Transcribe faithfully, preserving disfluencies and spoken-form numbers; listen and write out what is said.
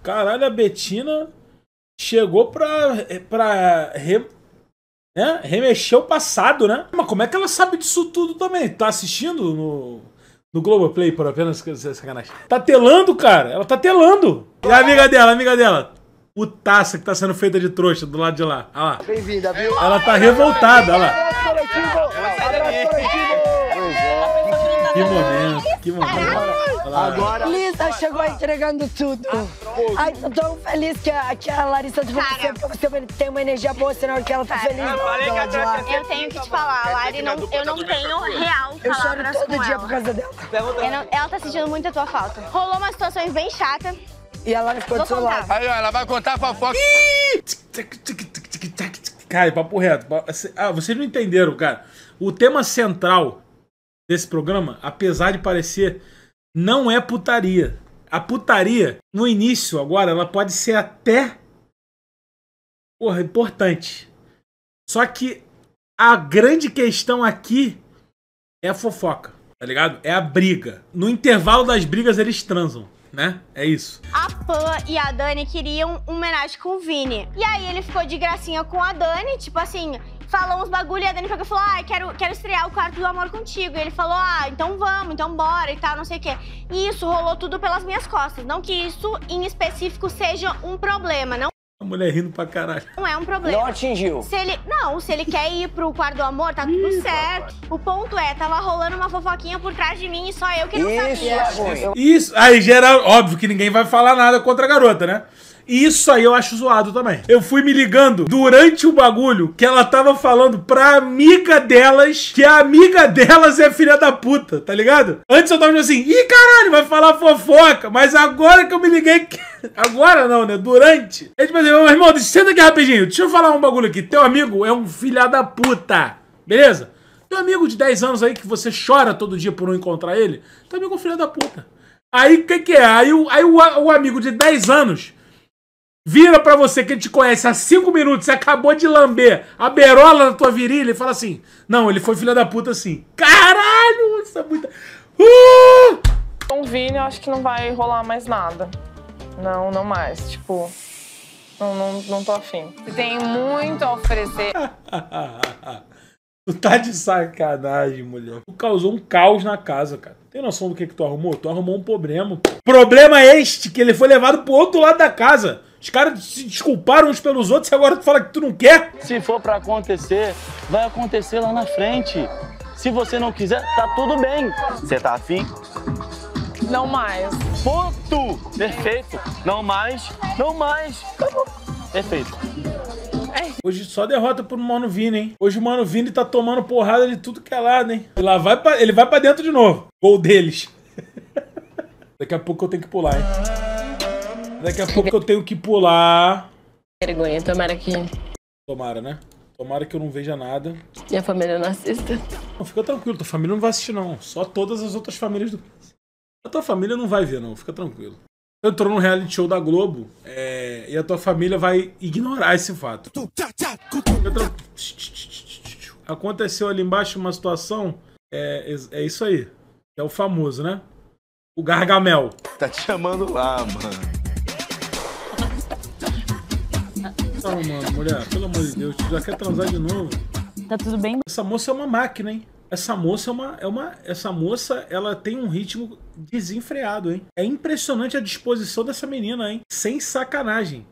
Caralho, a Betina chegou pra, pra re, né, remexer o passado, né? Mas como é que ela sabe disso tudo também? Tá assistindo no, no Globoplay, por apenas sacanagem? Tá telando, cara. Ela tá telando. E a amiga dela, a amiga dela. Putaça que tá sendo feita de trouxa do lado de lá. Olha lá. Bem-vinda, viu? Ela tá revoltada, olha lá. Que momento, que momento. Agora. Lisa chegou entregando tudo. Ai, tô tão feliz que a, que a Larissa de você, porque você tem uma energia boa, senão que ela tá feliz. Eu, lá de lá. eu tenho que te falar, a Lari, não, eu não tenho real Eu choro palavras todo com dia ela. por causa dela. Eu não- ela tá sentindo muito a tua falta. Rolou umas situações bem chatas. E a Lara ficou do Vou seu lado. contar. Aí, ó, ela vai contar a fofoca. Cara, papo reto. Ah, vocês não entenderam, cara. O tema central desse programa, apesar de parecer, não é putaria. A putaria, no início, agora, ela pode ser até, porra, importante. Só que a grande questão aqui é a fofoca, tá ligado? É a briga. No intervalo das brigas, eles transam, né? É isso. A Pan e a Dani queriam uma homenagem com o Vini. E aí ele ficou de gracinha com a Dani, tipo assim, falou uns bagulho e a Dani pegou e falou: ah, quero, quero estrear o quarto do amor contigo. E ele falou: ah, então vamos, então bora e tal, não sei o quê. E isso rolou tudo pelas minhas costas. Não que isso, em específico, seja um problema. Não A mulher rindo pra caralho. Não é um problema. Não atingiu. Se ele, não, se ele quer ir pro quarto do amor, tá tudo Ih, certo. O ponto é, tava rolando uma fofoquinha por trás de mim e só eu que não Isso sabia. é ruim. Isso, aí geral, óbvio que ninguém vai falar nada contra a garota, né? E isso aí eu acho zoado também. Eu fui me ligando durante o bagulho que ela tava falando pra amiga delas, que a amiga delas é filha da puta, tá ligado? Antes eu tava assim, ih, caralho, vai falar fofoca. Mas agora que eu me liguei que... Agora não, né? Durante. É tipo assim, meu irmão, senta aqui rapidinho. Deixa eu falar um bagulho aqui. Teu amigo é um filha da puta. Beleza? Teu amigo de dez anos aí que você chora todo dia por não encontrar ele, teu amigo é um filho da puta. Aí o que que é? Aí, o, aí o, o amigo de dez anos vira pra você que ele te conhece há cinco minutos, você acabou de lamber a berola na tua virilha e fala assim, não, ele foi filho da puta sim. Caralho, isso é muita... Uh! Com o Vini, eu acho que não vai rolar mais nada. Não, não mais. Tipo, não, não, não tô afim. Tem muito a oferecer. Tu tá de sacanagem, mulher. Tu causou um caos na casa, cara. Tem noção do que que tu arrumou? Tu arrumou um problema. Problema este, que ele foi levado pro outro lado da casa. Os caras se desculparam uns pelos outros e agora tu fala que tu não quer? Se for pra acontecer, vai acontecer lá na frente. Se você não quiser, tá tudo bem. Você tá afim? Não mais. Ponto! Perfeito. Não mais, não mais. Acabou. Perfeito. Hoje só derrota pro Mano Vini, hein? Hoje o Mano Vini tá tomando porrada de tudo que é lado, hein? E lá vai pra, ele vai pra dentro de novo. Gol deles. Daqui a pouco eu tenho que pular, hein? Daqui a pouco eu tenho que pular. Vergonha, tomara que Tomara, né? Tomara que eu não veja nada. minha família não assista. Não, fica tranquilo, tua família não vai assistir, não. Só todas as outras famílias do... A tua família não vai ver, não. Fica tranquilo. Entrou num reality show da Globo é... e a tua família vai ignorar esse fato. Aconteceu ali embaixo uma situação, é, é isso aí. É o famoso, né? O Gargamel. Tá te chamando lá, mano. Não, mano, mulher, pelo amor de Deus, tu já quer transar de novo? Tá tudo bem? Essa moça é uma máquina, hein? Essa moça é uma, é uma... Essa moça, ela tem um ritmo desenfreado, hein? É impressionante a disposição dessa menina, hein? Sem sacanagem.